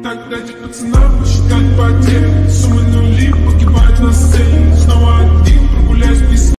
Так дайте пацанам посчитать потери. Суммы нули погибают на